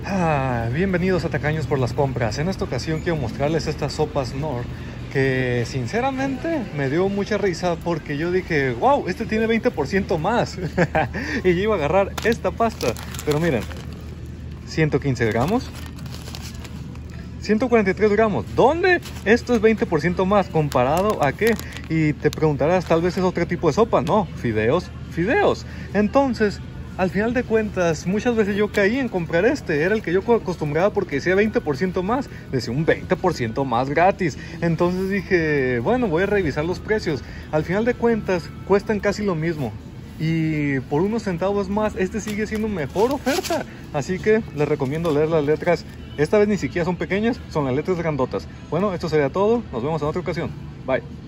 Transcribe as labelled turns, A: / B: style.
A: Bienvenidos a Tacaños por las Compras. En esta ocasión quiero mostrarles estas sopas Knorr que sinceramente me dio mucha risa porque yo dije, wow, este tiene 20% más. Y yo iba a agarrar esta pasta, pero miren, 115 gramos, 143 gramos. ¿Dónde? Esto es 20% más. ¿Comparado a qué? Y te preguntarás, tal vez es otro tipo de sopa. No, fideos. Entonces, al final de cuentas, muchas veces yo caí en comprar este. Era el que yo acostumbraba porque decía 20% más. Decía un 20% más gratis. Entonces dije, bueno, voy a revisar los precios. Al final de cuentas, cuestan casi lo mismo. Y por unos centavos más, este sigue siendo mejor oferta. Así que les recomiendo leer las letras. Esta vez ni siquiera son pequeñas, son las letras grandotas. Bueno, esto sería todo. Nos vemos en otra ocasión. Bye.